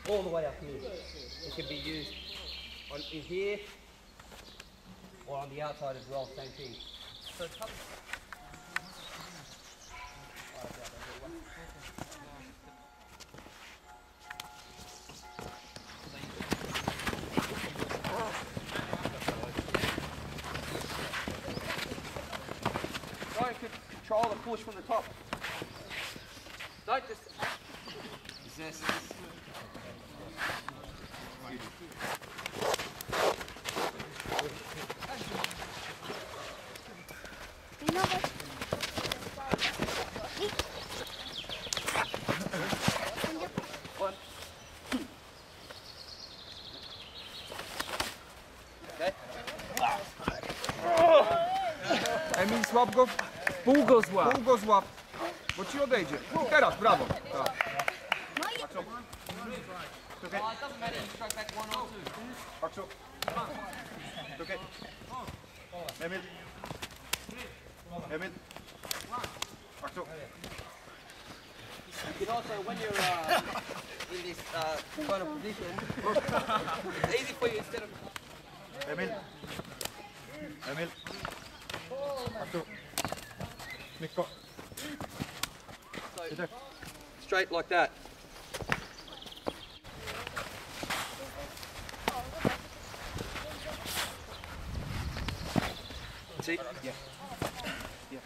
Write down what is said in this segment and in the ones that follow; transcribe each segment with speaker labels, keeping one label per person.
Speaker 1: all the way up here. It can be used in here or on the outside as well, same thing. So try and control the push from the top. Don't just resist.
Speaker 2: Emil, złap go.
Speaker 3: Pół go złap.
Speaker 2: Pół go złap. Bo ci odejdzie. I teraz, brawo. Tak. Okay.
Speaker 1: Oh, it doesn't matter, you stroke back one or two.
Speaker 2: Aksu. Okay. Emil. Emil. Aksu.
Speaker 1: You can also, when you're in this kind of position, it's easy for you instead of...
Speaker 2: Emil. Emil. Aksu. Mikko.
Speaker 1: So, straight like that. See?
Speaker 2: Yeah. Yeah.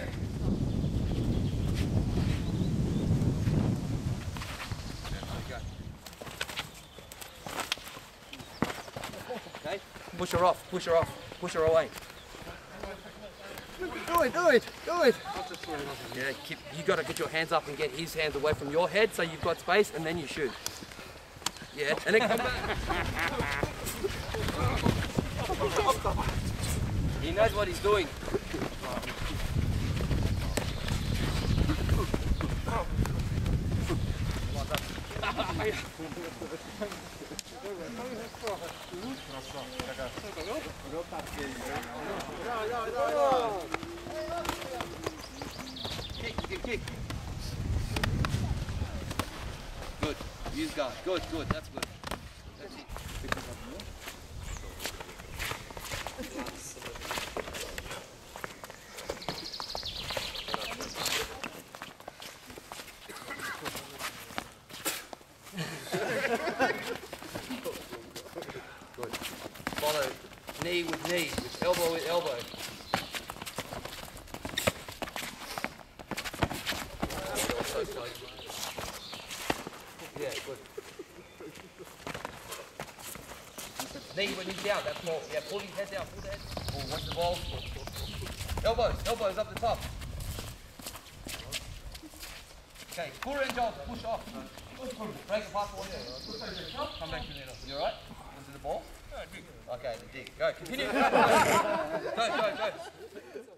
Speaker 1: Okay, push her off, push her off, push her away.
Speaker 2: Do it, do it, do it.
Speaker 1: Yeah, you got to get your hands up and get his hands away from your head so you've got space and then you shoot. Yeah, and then come back. He knows what he's doing. Kick. Good. Use guard. Good. That's good. That's it. Good. Follow knee with knee, with elbow. Yeah, good. Knee when he's down, that's more. Yeah, pull his head down, pull the head. Oh, watch the ball. Elbows up the top. Okay, pull and jump, push off. Break the pass forward. Come back to the middle. You alright? Into the ball? Okay, the dig. Go, continue. Go.